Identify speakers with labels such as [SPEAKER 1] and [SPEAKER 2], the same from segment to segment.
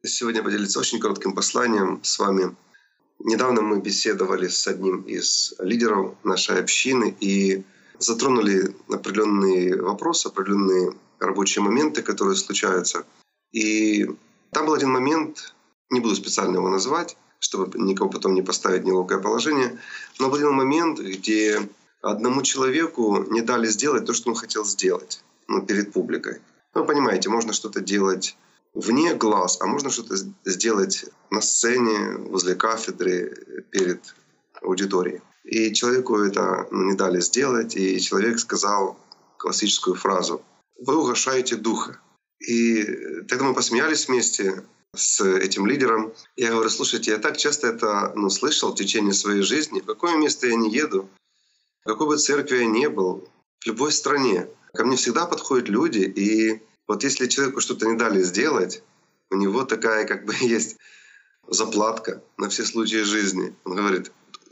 [SPEAKER 1] Сегодня поделиться очень коротким посланием с вами. Недавно мы беседовали с одним из лидеров нашей общины и затронули определенные вопросы, определенные рабочие моменты, которые случаются. И там был один момент, не буду специально его назвать, чтобы никого потом не поставить в неловкое положение, но был один момент, где одному человеку не дали сделать то, что он хотел сделать перед публикой. Вы понимаете, можно что-то делать вне глаз, а можно что-то сделать на сцене, возле кафедры, перед аудиторией. И человеку это не дали сделать, и человек сказал классическую фразу: «Вы угошаете духа». И тогда мы посмеялись вместе с этим лидером. Я говорю: слушайте, я так часто это слышал в течение своей жизни. В какое место я не еду, в какой бы церкви я ни был, в любой стране, ко мне всегда подходят люди, и вот если человеку что-то не дали сделать, у него такая есть заплатка на все случаи жизни. Он говорит: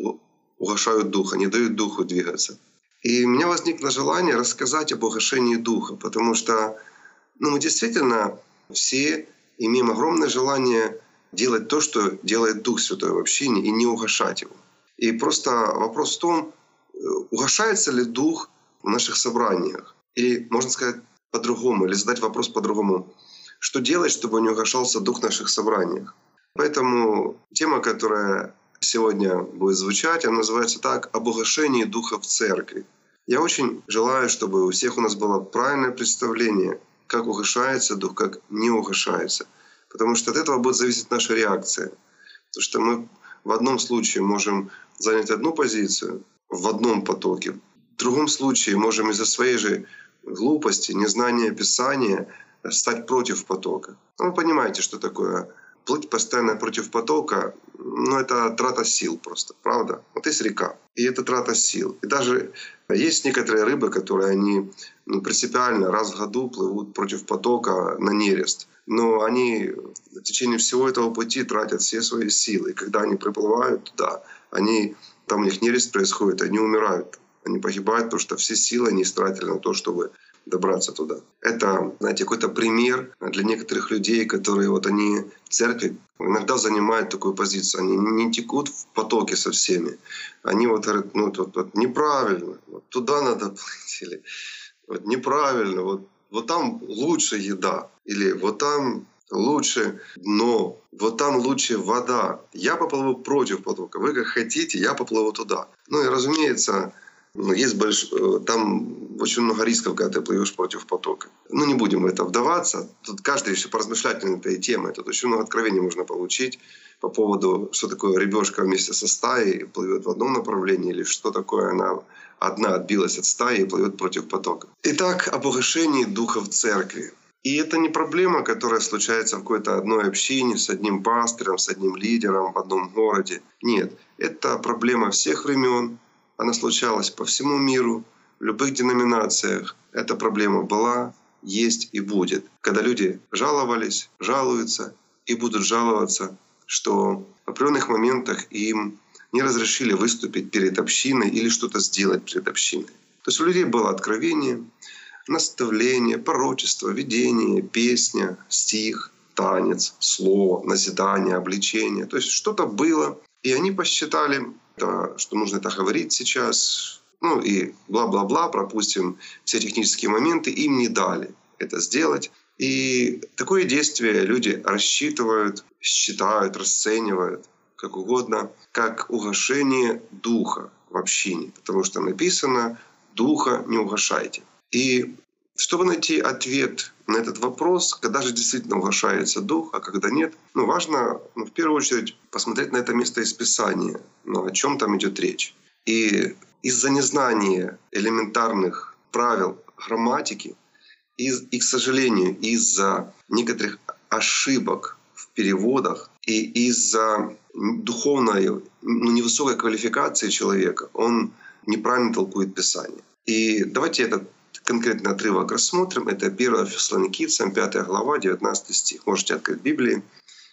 [SPEAKER 1] угошают духа, не дают духу двигаться. И у меня возникло желание рассказать об угошении духа, потому что мы действительно все имеем огромное желание делать то, что делает Дух Святой в общине, и не угошать его. И просто вопрос в том, угошается ли Дух в наших собраниях. Или, можно сказать по-другому, или задать вопрос по-другому: что делать, чтобы не угошался Дух в наших собраниях? Поэтому тема, которая сегодня будет звучать, она называется так: «Об угошении Духа в церкви». Я очень желаю, чтобы у всех у нас было правильное представление, как угошается Дух, как не угошается. Потому что от этого будет зависеть наша реакция. Потому что мы в одном случае можем занять одну позицию в одном потоке, в другом случае можем из-за своей же глупости, незнания Писания стать против потока. Вы понимаете, что такое плыть постоянно против потока? Это трата сил просто, правда? Вот есть река, и это трата сил. И даже есть некоторые рыбы, которые они принципиально раз в году плывут против потока на нерест. Но они в течение всего этого пути тратят все свои силы. И когда они приплывают туда, там у них нерест происходит, они умирают. Они погибают, потому что все силы они истратили на то, чтобы добраться туда. Это, знаете, какой-то пример для некоторых людей, которые они в церкви иногда занимают такую позицию. Они не текут в потоке со всеми. Они говорят: неправильно, туда надо плыть, или неправильно, вот там лучше еда, или вот там лучше дно, вот там лучше вода. Я поплыву против потока. Вы как хотите, я поплыву туда. И разумеется, там очень много рисков, когда ты плывешь против потока. Не будем в это вдаваться. Тут каждый еще поразмышлять над этой темой. Тут очень много откровений можно получить по поводу, что такое рыбешка вместе со стаей плывет в одном направлении, или что такое она одна отбилась от стаи и плывет против потока. Итак, об угошении Духа в церкви. И это не проблема, которая случается в какой-то одной общине, с одним пастырем, с одним лидером в одном городе. Нет, это проблема всех времен. Она случалась по всему миру, в любых деноминациях. Эта проблема была, есть и будет. Когда люди жаловались, жалуются и будут жаловаться, что в определенных моментах им не разрешили выступить перед общиной или что-то сделать перед общиной. То есть у людей было откровение, наставление, пророчество, видение, песня, стих, танец, слово, назидание, обличение. То есть что-то было, и они посчитали, что нужно это говорить сейчас, и бла-бла-бла, пропустим все технические моменты, им не дали это сделать. И такое действие люди рассчитывают, считают, расценивают, как угодно, как угошение Духа в общине. Потому что написано: «Духа не угошайте». И чтобы найти ответ на этот вопрос, когда же действительно угошается Дух, а когда нет, важно в первую очередь посмотреть на это место из Писания, о чем там идет речь. И из-за незнания элементарных правил грамматики, и, к сожалению, из-за некоторых ошибок в переводах и из-за духовной, невысокой квалификации человека, он неправильно толкует Писание. И давайте этот конкретный отрывок рассмотрим. Это 1 Фессалоникийцам, 5 глава, 19 стих. Можете открыть Библии.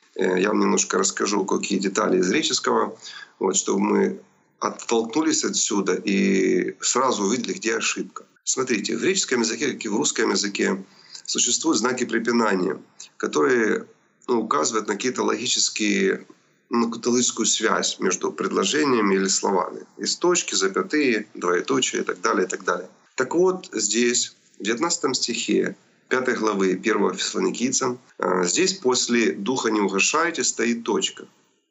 [SPEAKER 1] Я вам немножко расскажу, какие детали из греческого, чтобы мы оттолкнулись отсюда и сразу увидели, где ошибка. Смотрите, в греческом языке, как и в русском языке, существуют знаки препинания, которые указывает на какие-то логические, на какую-то логическую связь между предложениями или словами. Из точки, запятые, двоеточие и так далее, и так далее. Так вот, здесь, в 19 стихе 5 главы 1 Фессалоникийцам, здесь после «духа не угашайте» стоит точка.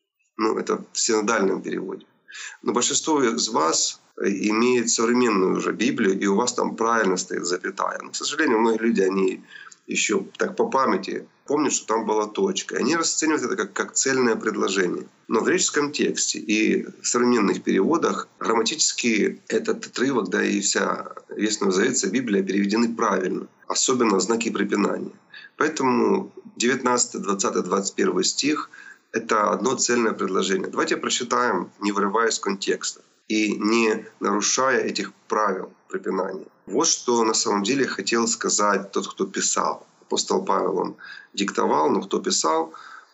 [SPEAKER 1] Это в синодальном переводе. Но большинство из вас имеет современную уже Библию, и у вас там правильно стоит запятая. Но, к сожалению, многие люди, они еще так по памяти помнят, что там была точка. И они расценивают это как цельное предложение. Но в греческом тексте и в современных переводах грамматически этот отрывок, да и весь Новый Завет, вся Библия переведены правильно. Особенно знаки препинания. Поэтому 19, 20, 21 стих — это одно цельное предложение. Давайте прочитаем, не вырываясь из контекста и не нарушая этих правил препинания. Вот что на самом деле хотел сказать тот, кто писал. Апостол Павел, он диктовал, но кто писал,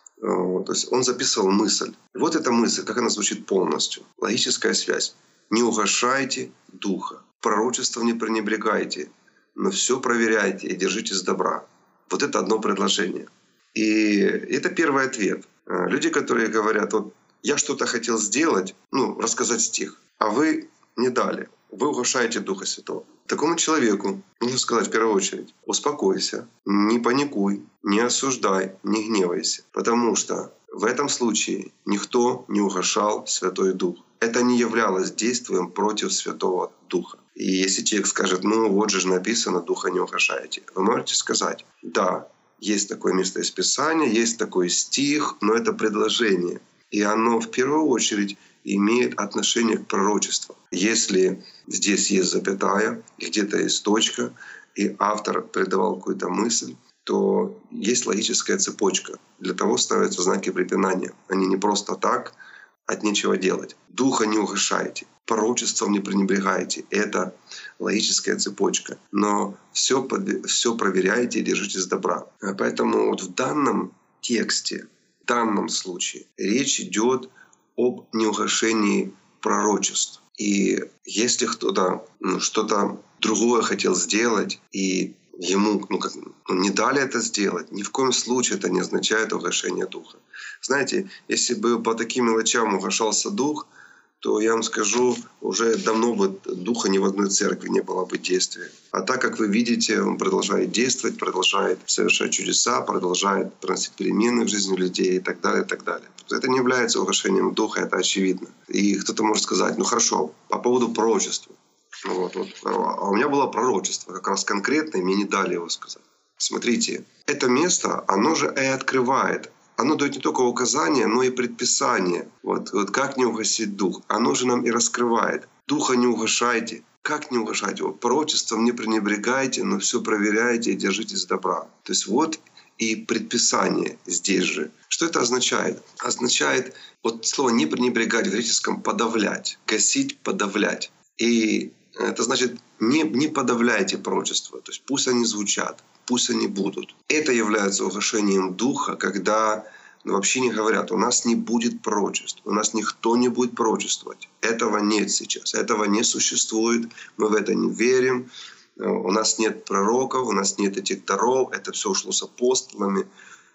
[SPEAKER 1] то есть он записывал мысль. И вот эта мысль, как она звучит полностью. Логическая связь. «Не угашайте духа, пророчеством не пренебрегайте, но все проверяйте и держитесь добра». Вот это одно предложение. И это первый ответ. Люди, которые говорят, вот я что-то хотел сделать, рассказать стих, а вы не дали. Вы угашаете Духа Святого. Такому человеку нужно сказать в первую очередь: успокойся, не паникуй, не осуждай, не гневайся. Потому что в этом случае никто не угашал Святой Дух. Это не являлось действием против Святого Духа. И если человек скажет, вот же написано, Духа не угашаете, вы можете сказать: да, есть такое место из Писания, есть такой стих, но это предложение. И оно в первую очередь имеет отношение к пророчеству. Если здесь есть запятая, где-то есть точка, и автор передавал какую-то мысль, то есть логическая цепочка. Для того ставятся знаки препинания. Они не просто так, от нечего делать. Духа не угашайте, пророчеством не пренебрегайте. Это логическая цепочка. Но все проверяйте и держитесь добра. Поэтому вот в данном тексте, в данном случае речь идет об неугашении пророчеств. И если кто-то что-то другое хотел сделать, и ему не дали это сделать, ни в коем случае это не означает угашение духа. Знаете, если бы по таким мелочам угашался дух, то я вам скажу, уже давно бы духа ни в одной церкви не было бы действия. А так, как вы видите, он продолжает действовать, продолжает совершать чудеса, продолжает приносить перемены в жизни людей и так далее, и так далее. Это не является угашением духа, это очевидно. И кто-то может сказать: хорошо, по поводу пророчества. А у меня было пророчество, как раз конкретное, мне не дали его сказать. Смотрите, это место, оно же и открывает. Оно дает не только указания, но и предписания. Вот как не угасить дух. Оно же нам и раскрывает. Духа не угашайте. Как не угашать его? Пророчеством не пренебрегайте, но все проверяйте и держитесь добра. То есть вот и предписание здесь же. Что это означает? Означает, слово «не пренебрегать» в греческом «подавлять». Гасить, подавлять. И это значит, не подавляйте пророчества. То есть пусть они звучат, пусть они будут. Это является угашением духа, когда вообще не говорят: у нас не будет пророчеств, у нас никто не будет пророчествовать. Этого нет сейчас, этого не существует, мы в это не верим. У нас нет пророков, у нас нет этих даров, это все ушло с апостолами.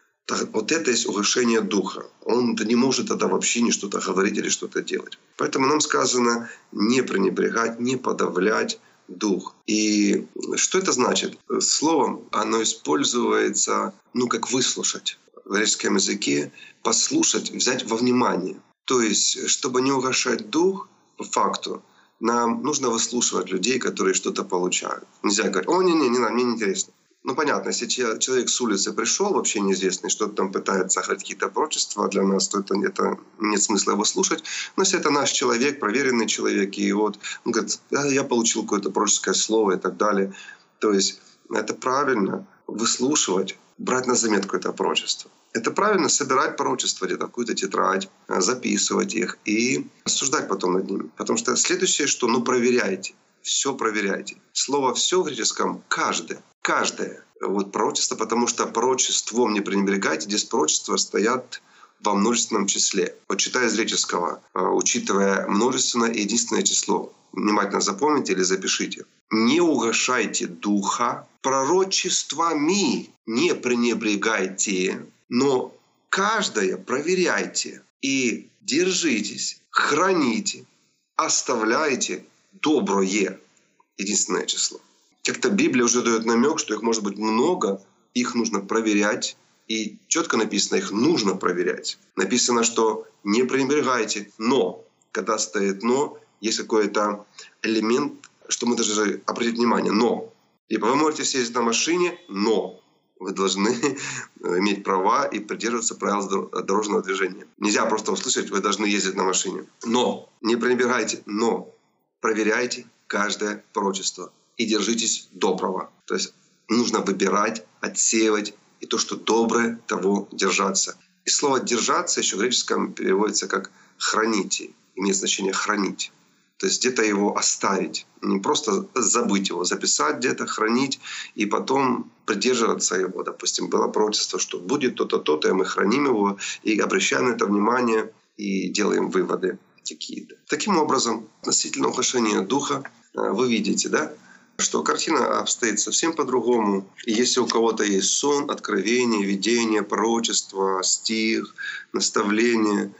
[SPEAKER 1] Вот это есть угашение духа. Он не может тогда вообще ни что-то говорить или что-то делать. Поэтому нам сказано не пренебрегать, не подавлять дух. И что это значит? Слово, оно используется, как выслушать. В греческом языке послушать, взять во внимание. То есть, чтобы не угашать дух, по факту, нам нужно выслушивать людей, которые что-то получают. Нельзя говорить: не надо, мне не интересно. Понятно, если человек с улицы пришел, вообще неизвестный, что-то там пытается говорить какие-то пророчества для нас, то это нет смысла его слушать. Но если это наш человек, проверенный человек, и он говорит: я получил какое-то пророческое слово и так далее. То есть это правильно выслушивать, брать на заметку это пророчество. Это правильно собирать пророчества где-то в какую-то тетрадь, записывать их и рассуждать потом над ними. Потому что следующее, что проверяйте. Все проверяйте. Слово «все» в греческом «каждое». Каждое. Пророчество, потому что пророчеством не пренебрегайте. Здесь пророчества стоят во множественном числе. Читая из греческого, учитывая множественное и единственное число, внимательно запомните или запишите. Не угашайте духа, пророчествами не пренебрегайте, но каждое проверяйте и держитесь, храните, оставляйте доброе. Единственное число. Как-то Библия уже дает намек, что их может быть много, их нужно проверять. И четко написано, их нужно проверять. Написано, что не пренебрегайте, но, когда стоит «но», есть какой-то элемент, что мы должны обратить внимание. Но. Ибо вы можете сесть на машине, но вы должны иметь права и придерживаться правил дорожного движения. Нельзя просто услышать, вы должны ездить на машине. Но. Не пренебрегайте, но проверяйте каждое пророчество и держитесь доброго. То есть нужно выбирать, отсеивать, и то, что доброе, того держаться. И слово «держаться» еще в греческом переводится как «храните». Имеет значение «хранить». То есть где-то его оставить. Не просто забыть его, записать где-то, хранить, и потом придерживаться его. Допустим, было пророчество, что будет то-то, то-то, и мы храним его, и обращаем на это внимание, и делаем выводы какие-то. Таким образом, относительно ухудшения духа, вы видите, да, что картина обстоит совсем по-другому. И если у кого-то есть сон, откровение, видение, пророчество, стих, наставление,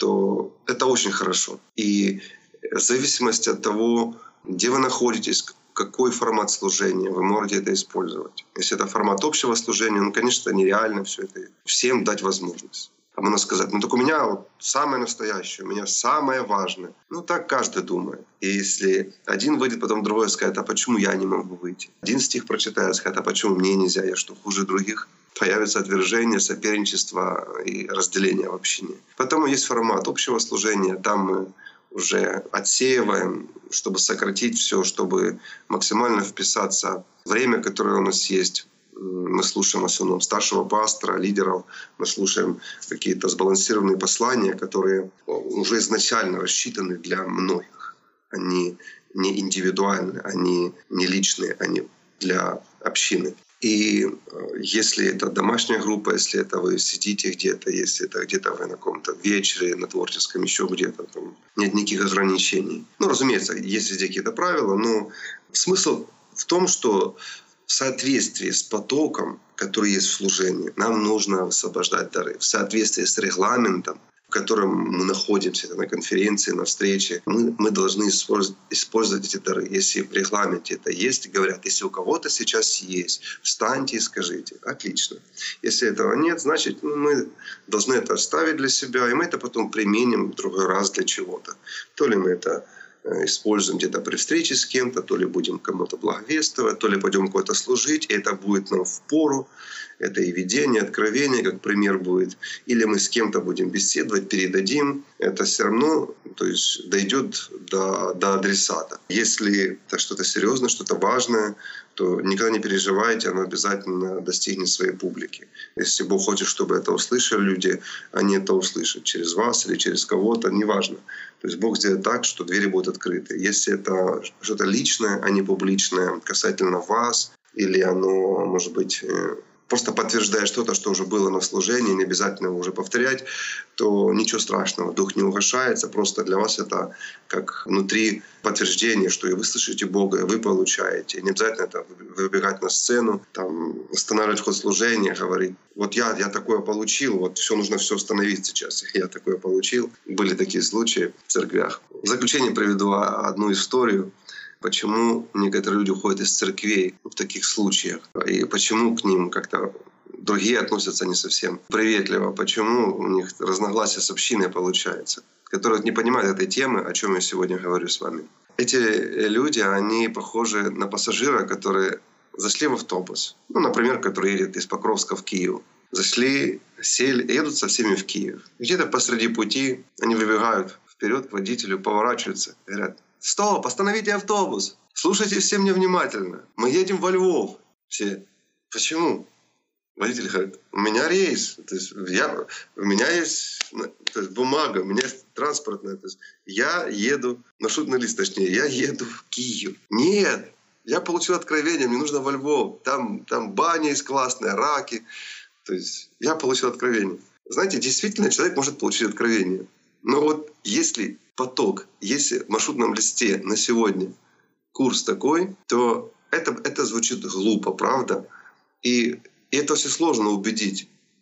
[SPEAKER 1] то это очень хорошо. И в зависимости от того, где вы находитесь, какой формат служения, вы можете это использовать. Если это формат общего служения, ну, конечно, нереально все это всем дать возможность. А можно сказать, ну так у меня вот самое настоящее, у меня самое важное. Ну так каждый думает. И если один выйдет, потом другой скажет, а почему я не могу выйти? Один стих прочитает, скажет, а почему мне нельзя, я что, хуже других? Появится отвержение, соперничество и разделение в общине. Поэтому есть формат общего служения, там мы уже отсеиваем, чтобы сократить все, чтобы максимально вписаться в время, которое у нас есть. Мы слушаем в основном старшего пастора, лидеров, мы слушаем какие-то сбалансированные послания, которые уже изначально рассчитаны для многих. Они не индивидуальны, они не личные, они для общины. И если это домашняя группа, если это вы сидите где-то, если это где-то вы на каком-то вечере, на творческом, еще где-то, там нет никаких ограничений. Ну, разумеется, есть везде какие-то правила, но смысл в том, что в соответствии с потоком, который есть в служении, нам нужно высвобождать дары. В соответствии с регламентом, в котором мы находимся на конференции, на встрече, мы должны использовать эти дары. Если в регламенте это есть, говорят, если у кого-то сейчас есть, встаньте и скажите. Отлично. Если этого нет, значит, мы должны это оставить для себя, и мы это потом применим в другой раз для чего-то. То ли мы это используем где-то при встрече с кем-то, то ли будем кому-то благовествовать, то ли пойдем куда-то служить, и это будет нам впору. Это и видение, откровение, как пример будет. Или мы с кем-то будем беседовать, передадим. Это все равно, то есть дойдет до адресата. Если это что-то серьезное, что-то важное, то никогда не переживайте, оно обязательно достигнет своей публики. Если Бог хочет, чтобы это услышали люди, они это услышат через вас или через кого-то, неважно. То есть Бог сделает так, что двери будут открыты. Если это что-то личное, а не публичное, касательно вас, или оно, может быть, просто подтверждает что-то, что уже было на служении, не обязательно его уже повторять, то ничего страшного, дух не угошается. Просто для вас это как внутри подтверждение, что и вы слышите Бога, и вы получаете. И не обязательно это выбегать на сцену, там, останавливать ход служения, говорить, вот я такое получил, вот все нужно все остановить сейчас. Я такое получил. Были такие случаи в церквях. В заключение приведу одну историю. Почему некоторые люди уходят из церквей в таких случаях, и почему к ним как-то другие относятся не совсем приветливо, почему у них разногласия с общиной получается, которые не понимают этой темы, о чем я сегодня говорю с вами. Эти люди, они похожи на пассажира, которые зашли в автобус, ну, например, который едет из Покровска в Киев. Зашли, сели, едут со всеми в Киев. Где-то посреди пути они выбегают вперед к водителю, поворачиваются, говорят: «Стоп, остановите автобус! Слушайте все меня внимательно. Мы едем во Львов». Все: «Почему?» Водитель говорит: «У меня рейс. То есть у меня есть, то есть бумага, у меня есть транспортная. То есть я еду, маршрутный лист точнее, я еду в Киев». «Нет, я получил откровение, мне нужно во Львов. Там баня есть классная, раки». То есть я получил откровение. Знаете, действительно человек может получить откровение. Но вот если поток, если в маршрутном листе на сегодня курс такой, то это звучит глупо, правда? И это все сложно убедить.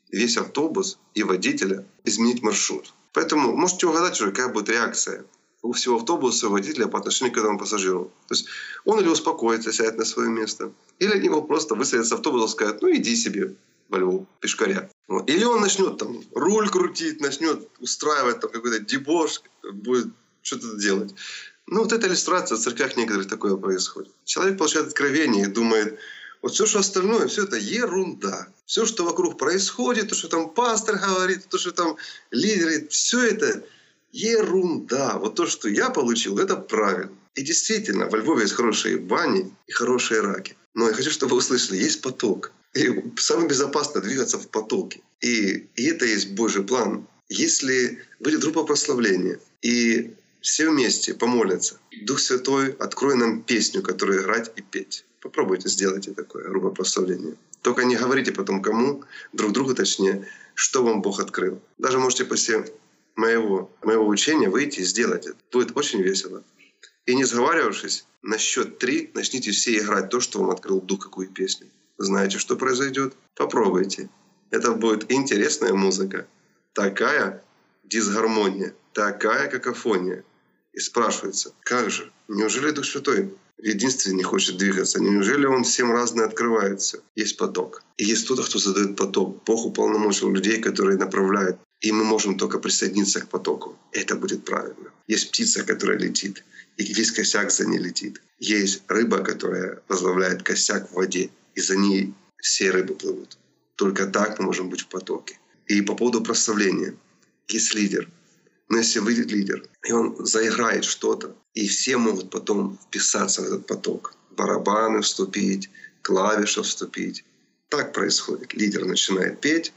[SPEAKER 1] весь автобус и водителя изменить маршрут. Поэтому можете угадать уже, какая будет реакция у всего автобуса и водителя по отношению к этому пассажиру. То есть он или успокоится, сядет на свое место, или они его просто высадят с автобуса и скажут: ну иди себе во Львов пешкаря. Вот. Или он начнет там руль крутить, начнет устраивать там какой-то дебош, будет что-то делать. Ну вот эта иллюстрация в церквях некоторых такое происходит. Человек получает откровение и думает: вот все, что остальное, все это ерунда. Все, что вокруг происходит, то, что там пастор говорит, то, что там лидер говорит, все это ерунда. Вот то, что я получил, это правильно. И действительно, во Львове есть хорошие бани и хорошие раки. Но я хочу, чтобы вы услышали, есть поток. И самое безопасно двигаться в потоке. И это есть Божий план. Если будет группа прославления, и все вместе помолятся, Дух Святой, открой нам песню, которую играть и петь. Попробуйте, сделайте такое группа прославления. Только не говорите потом кому, друг другу точнее, что вам Бог открыл. Даже можете после моего учения выйти и сделать это. Будет очень весело. И не сговаривавшись, на счет 3 начните все играть то, что вам открыл Дух, какую песню. Знаете, что произойдет? Попробуйте. Это будет интересная музыка. Такая дисгармония, такая какофония. И спрашивается: как же? Неужели Дух Святой в единстве не хочет двигаться? Неужели Он всем разное открывает все? Есть поток. И есть кто-то, кто задает поток. Бог уполномочил людей, которые направляют. И мы можем только присоединиться к потоку. Это будет правильно. Есть птица, которая летит, и весь косяк за ней летит. Есть рыба, которая возглавляет косяк в воде, и за ней все рыбы плывут. Только так мы можем быть в потоке. И по поводу прославления. Есть лидер. Но если выйдет лидер, и он заиграет что-то, и все могут потом вписаться в этот поток. Барабаны вступить, клавиши вступить. Так происходит. Лидер начинает петь,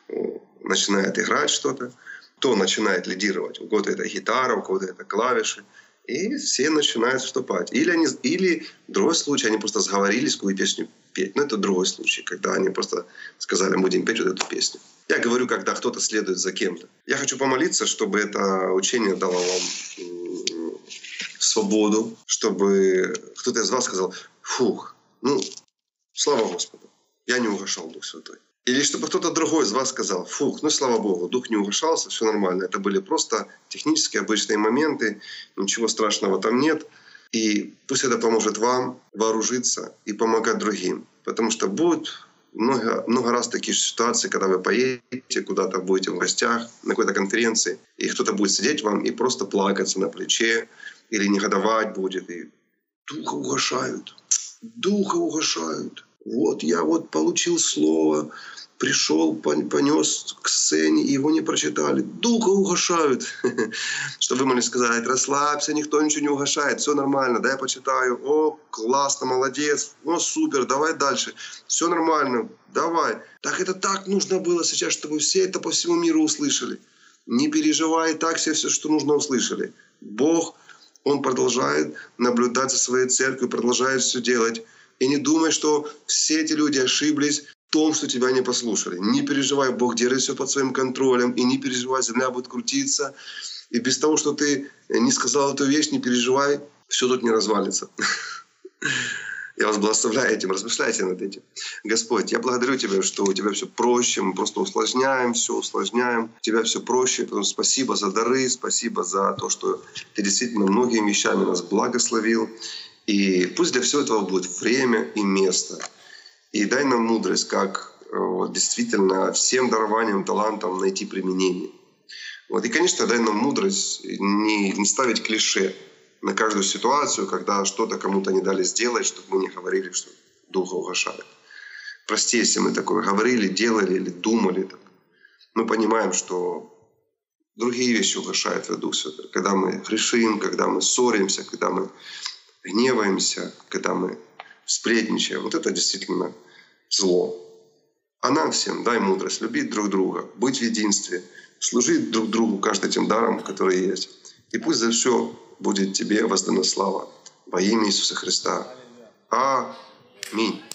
[SPEAKER 1] начинает играть что-то. Кто начинает лидировать? У кого-то это гитара, у кого-то это клавиши. И все начинают вступать. Или другой случай, они просто сговорились, какую песню петь. Но это другой случай, когда они просто сказали: будем петь вот эту песню. Я говорю, когда кто-то следует за кем-то. Я хочу помолиться, чтобы это учение дало вам свободу, чтобы кто-то из вас сказал: фух, слава Господу, я не угошал Дух Святой. Или чтобы кто-то другой из вас сказал: фух, слава Богу, Дух не угошался, все нормально. Это были просто технические обычные моменты, ничего страшного там нет. И пусть это поможет вам вооружиться и помогать другим. Потому что будет много раз такие ситуации, когда вы поедете куда-то, будете в гостях, на какой-то конференции, и кто-то будет сидеть вам и просто плакаться на плече, или негодовать будет, и Духа угошают. Духа угошают. Вот я получил слово, пришел, понес к сцене, и его не прочитали. Духа угошают. Что вы могли сказать: расслабься, никто ничего не угошает, все нормально, дай я почитаю. О, классно, молодец, о, супер, давай дальше. Все нормально, давай. Так это так нужно было сейчас, чтобы все это по всему миру услышали. Не переживай, так все, что нужно, услышали. Бог, Он продолжает наблюдать за своей церковью, продолжает все делать. И не думай, что все эти люди ошиблись в том, что тебя не послушали. Не переживай, Бог держит все под своим контролем. И не переживай, земля будет крутиться. И без того, что ты не сказал эту вещь, не переживай, все тут не развалится. Я вас благословляю этим, размышляйте над этим. Господь, я благодарю Тебя, что у Тебя все проще, мы просто усложняем, все усложняем. У Тебя все проще, потому что спасибо за дары, спасибо за то, что Ты действительно многими вещами нас благословил. И пусть для всего этого будет время и место. И дай нам мудрость, как действительно всем дарованиям, талантам найти применение. И, конечно, дай нам мудрость не ставить клише на каждую ситуацию, когда что-то кому-то не дали сделать, чтобы мы не говорили, что Духа угошает. Прости, если мы такое говорили, делали или думали. Так. Мы понимаем, что другие вещи угошают Твой Дух Святой. Когда мы грешим, когда мы ссоримся, когда мы гневаемся, когда мы сплетничаем. Это действительно зло. А нам всем дай мудрость любить друг друга, быть в единстве, служить друг другу каждым тем даром, который есть. И пусть за все будет Тебе воздана слава во имя Иисуса Христа. Аминь.